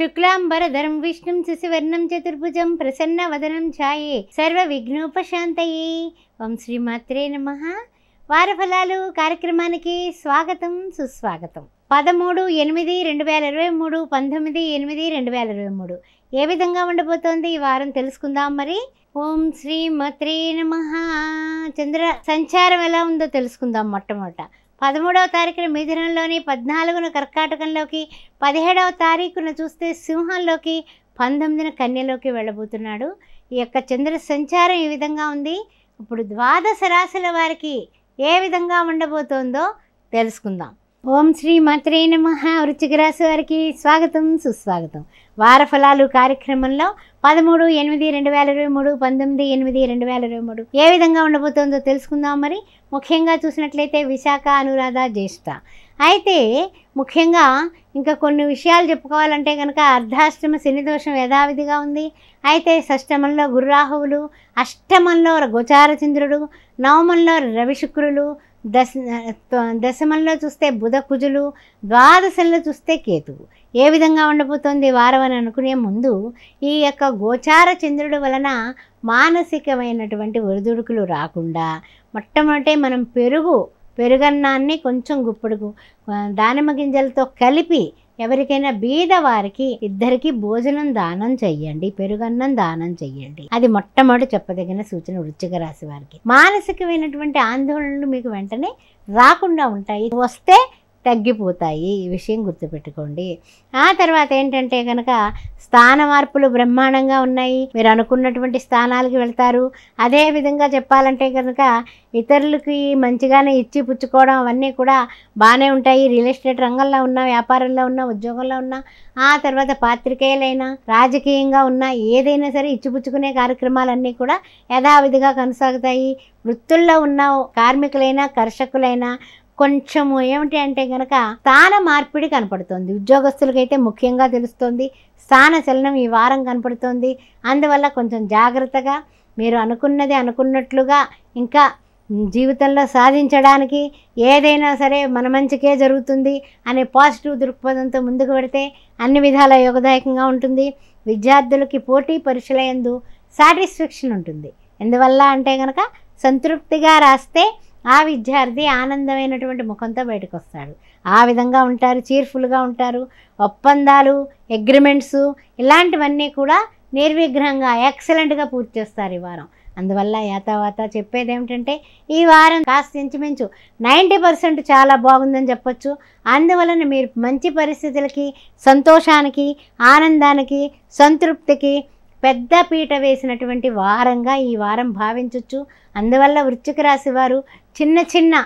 శుక్లాంబరధరం విష్ణుం శశివర్ణం చతుర్భుజం ప్రసన్నవదనం ఛాయే సర్వ విఘ్నోపశాంతయే. ఓం శ్రీమాత్రే నమః. వార ఫలాలు కార్యక్రమానికి స్వాగతం, సుస్వాగతం. 13/8/2023, 19/8/2023 ఏ విధంగా ఉండబోతోంది ఈ వారం తెలుసుకుందాం మరి. ఓం శ్రీమాత్రే నమః. చంద్ర సంచారం ఎలా ఉందో తెలుసుకుందాం. మొట్టమొదట 13వ తారీఖున మిథునంలోని, 14న కర్కాటకంలోకి, 17వ తారీఖున చూస్తే సింహంలోకి, 19న కన్యలోకి వెళ్ళబోతున్నాడు. ఈ యొక్క చంద్ర సంచారం ఈ విధంగా ఉంది. ఇప్పుడు ద్వాదశ రాశుల వారికి ఏ విధంగా ఉండబోతోందో తెలుసుకుందాం. ఓం శ్రీ మాత్రే నమః. వృశ్చిక రాశి వారికి స్వాగతం, సుస్వాగతం. వార ఫలాలు కార్యక్రమంలో 13/8/2023, 19/8/2023 ఏ విధంగా ఉండబోతోందో తెలుసుకుందాం మరి. ముఖ్యంగా చూసినట్లయితే విశాఖ, అనురాధ, జ్యేష్ఠ. అయితే ముఖ్యంగా ఇంకా కొన్ని విషయాలు చెప్పుకోవాలంటే కనుక అర్ధాష్టమ శని దోషం యథావిధిగా ఉంది. అయితే షష్టమంలో గురురాహువులు, అష్టమంలో గోచార చంద్రుడు, నవమంలో రవి శుక్రులు, దశమంలో చూస్తే బుధ కుజులు, ద్వాదశంలో చూస్తే కేతువు. ఏ విధంగా ఉండబోతోంది వారం అని అనుకునే ముందు ఈ యొక్క గోచార చంద్రుడు వలన మానసికమైనటువంటి ఒడిదుడుకులు రాకుండా మొట్టమొదటి మనం పెరుగన్నాన్ని కొంచెం గుప్పడుకు దానిమ్మ గింజలతో కలిపి ఎవరికైనా బీద వారికి ఇద్దరికి భోజనం దానం చెయ్యండి, పెరుగన్నం దానం చెయ్యండి. అది మొట్టమొదటి చెప్పదగిన సూచన వృశ్చిక రాశి వారికి. మానసికమైనటువంటి ఆందోళనలు మీకు వెంటనే రాకుండా ఉంటాయి, వస్తే తగ్గిపోతాయి. ఈ విషయం గుర్తుపెట్టుకోండి. ఆ తర్వాత ఏంటంటే కనుక స్థాన మార్పులు బ్రహ్మాండంగా ఉన్నాయి. మీరు అనుకున్నటువంటి స్థానాలకి వెళ్తారు. అదేవిధంగా చెప్పాలంటే కనుక ఇతరులకి మంచిగానే ఇచ్చి పుచ్చుకోవడం అవన్నీ కూడా బాగానే ఉంటాయి. రియల్ ఎస్టేట్ రంగంలో ఉన్న, వ్యాపారంలో ఉన్న, ఉద్యోగంలో ఉన్న, ఆ తర్వాత పాత్రికేయులైనా, రాజకీయంగా ఉన్న, ఏదైనా సరే ఇచ్చిపుచ్చుకునే కార్యక్రమాలన్నీ కూడా యథావిధిగా కొనసాగుతాయి. వృత్తుల్లో ఉన్న కార్మికులైనా, కర్షకులైనా కొంచెము ఏమిటి అంటే కనుక స్థాన మార్పిడి కనపడుతుంది. ఉద్యోగస్తులకైతే ముఖ్యంగా తెలుస్తుంది. స్థాన చలనం ఈ వారం కనపడుతుంది. అందువల్ల కొంచెం జాగ్రత్తగా మీరు అనుకున్నది అనుకున్నట్లుగా ఇంకా జీవితంలో సాధించడానికి ఏదైనా సరే మన మంచికే జరుగుతుంది అనే పాజిటివ్ దృక్పథంతో ముందుకు పెడితే అన్ని విధాల యోగదాయకంగా ఉంటుంది. విద్యార్థులకి పోటీ పరీక్షల యందు సాటిస్ఫాక్షన్ ఉంటుంది. ఎందువల్ల అంటే కనుక సంతృప్తిగా రాస్తే ఆ విద్యార్థి ఆనందమైనటువంటి ముఖంతో బయటకు వస్తాడు. ఆ విధంగా ఉంటారు, చీర్ఫుల్గా ఉంటారు. ఒప్పందాలు, అగ్రిమెంట్స్ ఇలాంటివన్నీ కూడా నిర్విఘ్నంగా ఎక్సలెంట్గా పూర్తి చేస్తారు ఈ వారం. అందువల్ల యాతావాత చెప్పేది ఏమిటంటే ఈ వారం కాస్త ఇంచుమించు 90% చాలా బాగుందని చెప్పొచ్చు. అందువలన మీరు మంచి పరిస్థితులకి, సంతోషానికి, ఆనందానికి, సంతృప్తికి పెద్ద పీట వేసినటువంటి వారంగా ఈ వారం భావించవచ్చు. అందువల్ల వృశ్చిక రాశి వారు చిన్న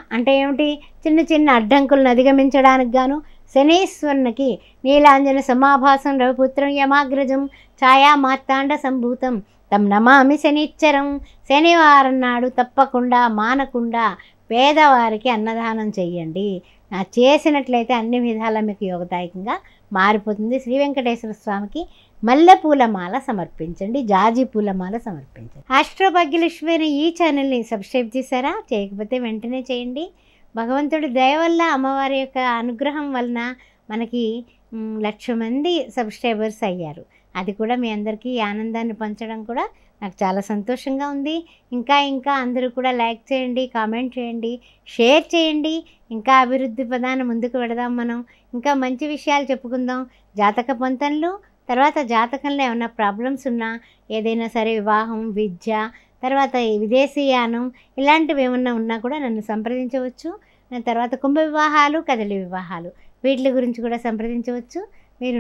చిన్న అడ్డంకులను అధిగమించడానికి గాను శనీశ్వరునికి నీలాంజన సమాభాసం రవిపుత్రం యమాగ్రజం ఛాయా మార్తాండ సంభూతం తం నమామి శనిచ్చరం. శనివారం నాడు తప్పకుండా మానకుండా పేదవారికి అన్నదానం చెయ్యండి. చేసినట్లయితే అన్ని విధాలా మీకు యోగదాయకంగా మారిపోతుంది. శ్రీ వెంకటేశ్వర స్వామికి మల్లెపూల మాల సమర్పించండి, జాజి పూల మాల సమర్పించండి. ఆస్ట్రో భాగ్యలక్ష్మి అనే ఈ ఛానల్ని సబ్స్క్రైబ్ చేశారా? చేయకపోతే వెంటనే చేయండి. భగవంతుడి దయ వల్ల, అమ్మవారి యొక్క అనుగ్రహం వలన మనకి 1,00,000 మంది సబ్స్క్రైబర్స్ అయ్యారు. అది కూడా మీ అందరికీ ఆనందాన్ని పంచడం కూడా నాకు చాలా సంతోషంగా ఉంది. ఇంకా అందరూ కూడా లైక్ చేయండి, కామెంట్ చేయండి, షేర్ చేయండి. ఇంకా అభివృద్ధి పదాన్ని ముందుకు వెడదాం. మనం ఇంకా మంచి విషయాలు చెప్పుకుందాం. జాతక పొంతనలు, తర్వాత జాతకంలో ఏమైనా ప్రాబ్లమ్స్ ఉన్నా, ఏదైనా సరే వివాహం, విద్య, తర్వాత విదేశీయానం ఇలాంటివి ఏమన్నా ఉన్నా కూడా నన్ను సంప్రదించవచ్చు. తర్వాత కుంభ వివాహాలు, కదలి వివాహాలు వీటి గురించి కూడా సంప్రదించవచ్చు. మీరు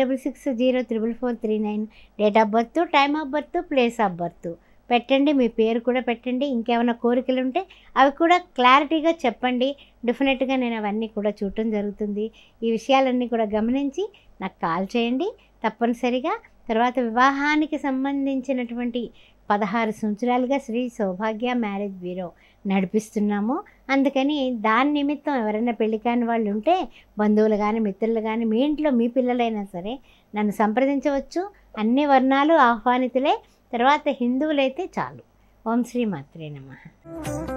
9866044439 date of birth, time of birth, place of birth పెట్టండి. మీ పేరు కూడా పెట్టండి. ఇంకేమైనా కోరికలు ఉంటే అవి కూడా క్లారిటీగా చెప్పండి. డెఫినెట్గా నేను అవన్నీ కూడా చూడటం జరుగుతుంది. ఈ విషయాలన్నీ కూడా గమనించి నాకు కాల్ చేయండి తప్పనిసరిగా. తర్వాత వివాహానికి సంబంధించినటువంటి 16 సంవత్సరాలుగా శ్రీ సౌభాగ్య మ్యారేజ్ బ్యూరో నడిపిస్తున్నాము. అందుకని దాని నిమిత్తం ఎవరైనా పెళ్లి కాని వాళ్ళు ఉంటే, బంధువులు కానీ, మిత్రులు కానీ, మీ ఇంట్లో మీ పిల్లలైనా సరే నన్ను సంప్రదించవచ్చు. అన్ని వర్ణాలు ఆహ్వానితులే. తర్వాత హిందువులైతే చాలు. ఓం శ్రీ మాత్రే నమః.